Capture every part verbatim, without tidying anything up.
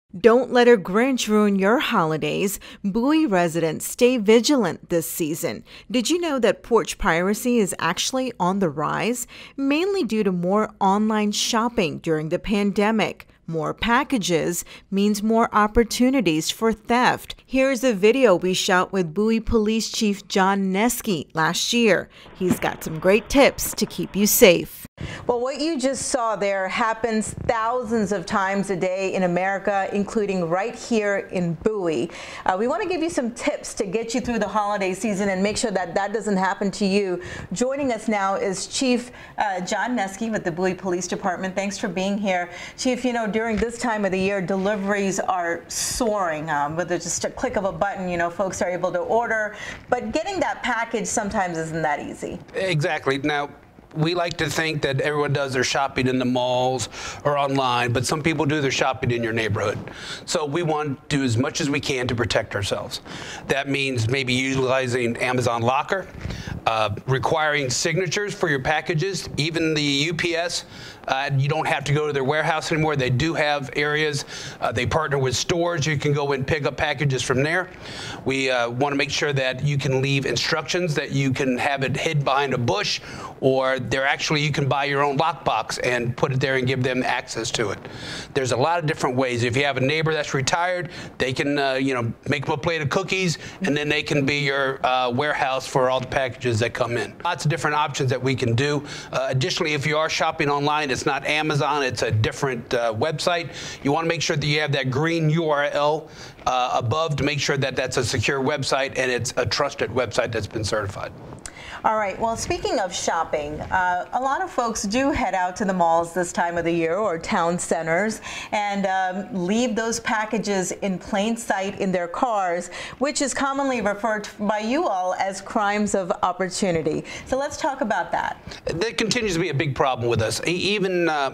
Don't let a Grinch ruin your holidays. Bowie residents stay vigilant this season. Did you know that porch piracy is actually on the rise? Mainly due to more online shopping during the pandemic. More packages means more opportunities for theft. Here's a video we shot with Bowie Police Chief John Neske last year. He's got some great tips to keep you safe. Well, what you just saw there happens thousands of times a day in America, including right here in Bowie. Uh, we want to give you some tips to get you through the holiday season and make sure that that doesn't happen to you. Joining us now is Chief uh, John Neske with the Bowie Police Department. Thanks for being here. Chief, you know, during this time of the year, deliveries are soaring. Um, with just a click of a button, you know, folks are able to order. But getting that package sometimes isn't that easy. Exactly. Now, we like to think that everyone does their shopping in the malls or online, but some people do their shopping in your neighborhood. So we want to do as much as we can to protect ourselves. That means maybe utilizing Amazon Locker, uh, requiring signatures for your packages, even the U P S. Uh, you don't have to go to their warehouse anymore. They do have areas. Uh, they partner with stores. You can go and pick up packages from there. We uh, want to make sure that you can leave instructions, that you can have it hid behind a bush, or there actually you can buy your own lockbox and put it there and give them access to it. There's a lot of different ways. If you have a neighbor that's retired, they can uh, you know, make them a plate of cookies, and then they can be your uh, warehouse for all the packages that come in. Lots of different options that we can do. Uh, additionally, if you are shopping online, it's not Amazon, it's a different uh, website. You want to make sure that you have that green U R L uh, above to make sure that that's a secure website and it's a trusted website that's been certified. All right. Well, speaking of shopping, uh, a lot of folks do head out to the malls this time of the year or town centers and um, leave those packages in plain sight in their cars, which is commonly referred to by you all as crimes of opportunity. So let's talk about that. That continues to be a big problem with us. Even uh,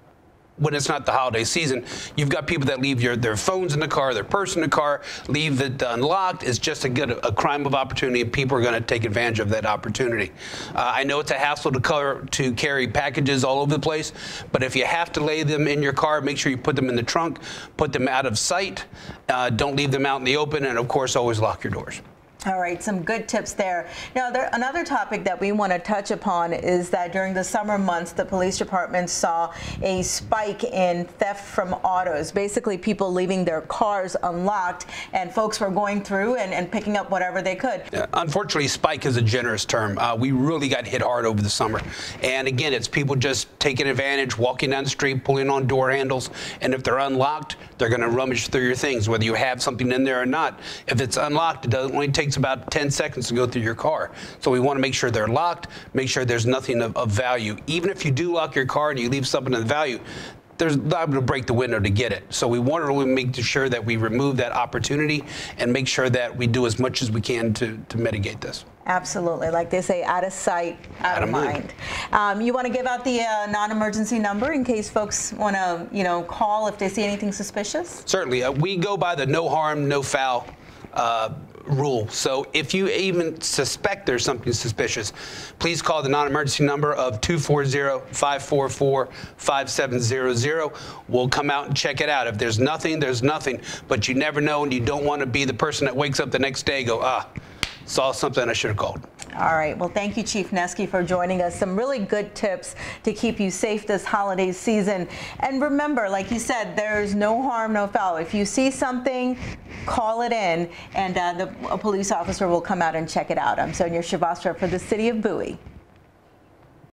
when it's not the holiday season, you've got people that leave your, their phones in the car, their purse in the car, leave it unlocked. It's just a good a crime of opportunity, and people are going to take advantage of that opportunity. Uh, I know it's a hassle to, cover, to carry packages all over the place, but if you have to lay them in your car, make sure you put them in the trunk, put them out of sight, uh, don't leave them out in the open, and of course, always lock your doors. All right, some good tips there. Now, there, another topic that we want to touch upon is that during the summer months, the police department saw a spike in theft from autos. Basically, people leaving their cars unlocked, and folks were going through and, and picking up whatever they could. Uh, unfortunately, spike is a generous term. Uh, we really got hit hard over the summer. And again, it's people just taking advantage, walking down the street, pulling on door handles, and if they're unlocked, they're going to rummage through your things, whether you have something in there or not. If it's unlocked, it doesn't only take about ten seconds to go through your car. So we want to make sure they're locked, make sure there's nothing of, of value. Even if you do lock your car and you leave something of value, there's not going to break the window to get it. So we want to make sure that we remove that opportunity and make sure that we do as much as we can to, to mitigate this. Absolutely. Like they say, out of sight, out, out of mind. mind. Um, you want to give out the uh, non-emergency number in case folks want to, you know, call if they see anything suspicious? Certainly. Uh, we go by the no harm, no foul uh, rule. So if you even suspect there's something suspicious, please call the non-emergency number of two four zero, five four four, five seven zero zero. We'll come out and check it out. If there's nothing, there's nothing. But you never know, and you don't want to be the person that wakes up the next day and go, ah, saw something I should have called. All right. Well, thank you, Chief Neske, for joining us. Some really good tips to keep you safe this holiday season. And remember, like you said, there's no harm, no foul. If you see something, call it in, and uh, the, a police officer will come out and check it out. I'm Sonia Shrivastava for the City of Bowie.